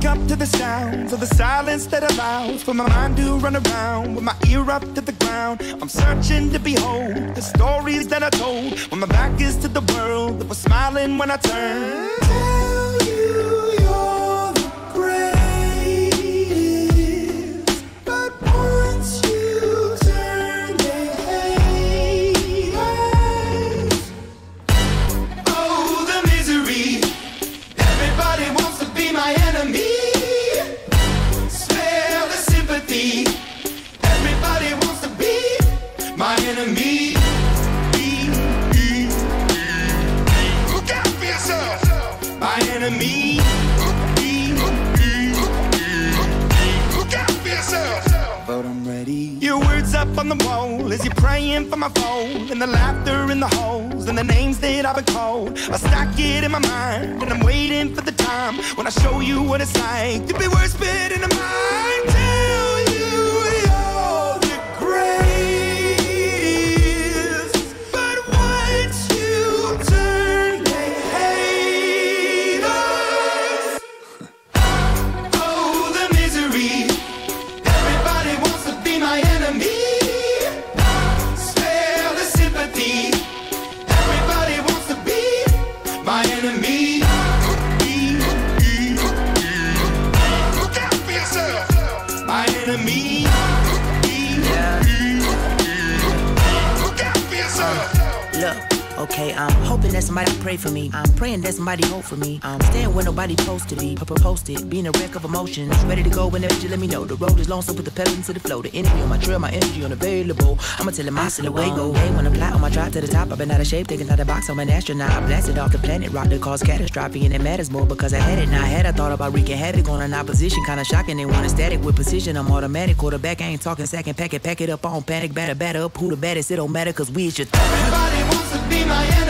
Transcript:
wake up to the sounds of the silence that allows for my mind to run around with my ear up to the ground. I'm searching to behold the stories that I told when my back is to the world that was smiling when I turned. Tell you you're the greatest, but once you turn they hate us. Oh, the misery. Everybody wants to be my enemy. Spare the sympathy. Everybody wants to be my enemy. Look out for yourself. My enemy. Look out for yourself. But I'm ready. Your words up on the wall as you're praying for my phone, and the laughter in the holes and the names that I've been called. I stack it in my mind and I'm waiting for the time when I show you what it's like to be worse fit in the mind. Tell you you're the greatest, but once you turn they hate us. Oh, the misery. Everybody wants to be my enemy. Spare the sympathy. Everybody wants to be my enemy. Look out for yourself. My enemy. Look out for yourself. Look, okay, I'm hoping that somebody pray for me. I'm praying that somebody hope for me. I'm staying where nobody supposed to be. Posted, being a wreck of emotions. Ready to go whenever you let me know. The road is long, so put the pedal into the flow. The enemy on my trail, my energy unavailable. I'ma tell him I still away go. Hey, when I fly on my drive to the top, I've been out of shape, thinking out the box. I'm an astronaut. I blasted off the planet, rock that caused catastrophe, and it matters more because I had it. Now I had, I thought about wreaking havoc on an opposition. Kinda shocking, they want a static with precision. I'm automatic, quarterback, I ain't talking second pack it up on panic, batter up. Who the baddest? It don't matter, cause we is your Everybody wants to be my enemy.